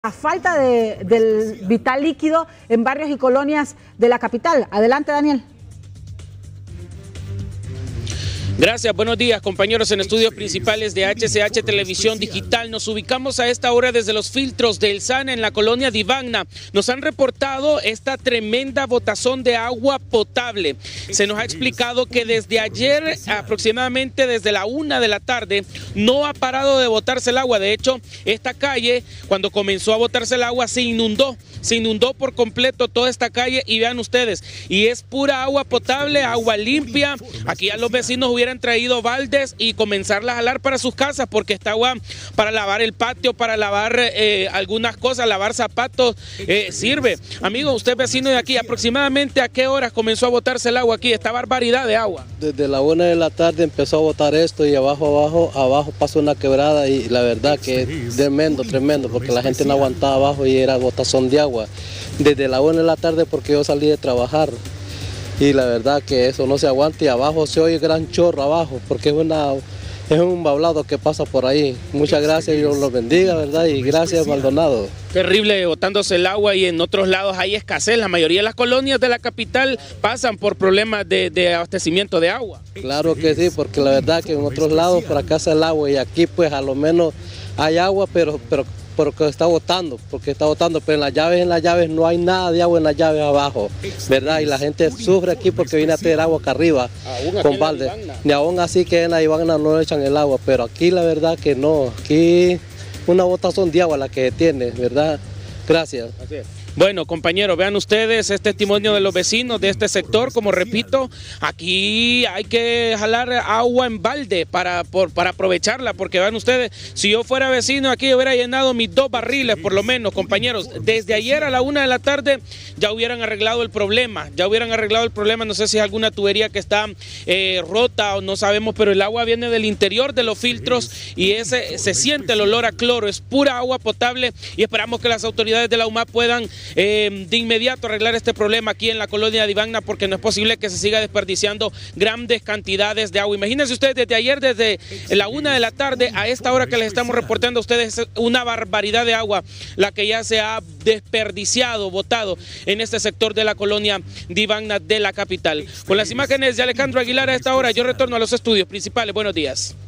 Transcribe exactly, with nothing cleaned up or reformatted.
A falta de, del vital líquido en barrios y colonias de la capital. Adelante, Daniel. Gracias, buenos días compañeros en estudios principales de H C H Televisión Digital. Nos ubicamos a esta hora desde los filtros del SANA en la colonia Divagna. Nos han reportado esta tremenda botazón de agua potable. Se nos ha explicado que desde ayer, aproximadamente desde la una de la tarde, no ha parado de botarse el agua. De hecho, esta calle, cuando comenzó a botarse el agua, se inundó. Se inundó por completo toda esta calle y vean ustedes, y es pura agua potable, agua limpia. Aquí ya los vecinos hubieran traído baldes y comenzarla a jalar para sus casas, porque esta agua para lavar el patio, para lavar eh, algunas cosas, lavar zapatos, eh, sirve. Amigo, usted vecino de aquí, aproximadamente ¿a qué horas comenzó a botarse el agua aquí? Esta barbaridad de agua. Desde la una de la tarde empezó a botar esto y abajo, abajo, abajo pasó una quebrada y la verdad que es tremendo, tremendo, porque la gente no aguantaba abajo y era botazón de agua. Desde la una de la tarde porque yo salí de trabajar y la verdad que eso no se aguanta y abajo se oye gran chorro abajo porque es una es un bablado que pasa por ahí. Muchas gracias, Dios los bendiga, ¿verdad? Y gracias, Maldonado. Terrible botándose el agua y en otros lados hay escasez. La mayoría de las colonias de la capital pasan por problemas de, de abastecimiento de agua. Claro que sí, porque la verdad que en otros lados fracasa el agua y aquí pues a lo menos hay agua, pero, pero porque está botando, porque está botando, pero en las llaves, en las llaves no hay nada de agua en las llaves abajo, ¿verdad? Y la gente sufre aquí porque viene a tener agua acá arriba, con balde. Ni aún así que en la Divagna no le echan el agua, pero aquí la verdad que no, aquí una botazón de agua la que tiene, ¿verdad? Gracias. Así es. Bueno, compañeros, vean ustedes el testimonio de los vecinos de este sector. Como repito, aquí hay que jalar agua en balde para, por, para aprovecharla, porque vean ustedes, si yo fuera vecino aquí yo hubiera llenado mis dos barriles por lo menos, compañeros. Desde ayer a la una de la tarde ya hubieran arreglado el problema, ya hubieran arreglado el problema. No sé si es alguna tubería que está eh, rota o no sabemos, pero el agua viene del interior de los filtros y ese se siente el olor a cloro, es pura agua potable y esperamos que las autoridades de la U M A puedan Eh, de inmediato arreglar este problema aquí en la colonia Divagna, porque no es posible que se siga desperdiciando grandes cantidades de agua. Imagínense ustedes, desde ayer, desde la una de la tarde a esta hora que les estamos reportando a ustedes, es una barbaridad de agua la que ya se ha desperdiciado, botado en este sector de la colonia Divagna de la capital. Con las imágenes de Alejandro Aguilar a esta hora, yo retorno a los estudios principales. Buenos días.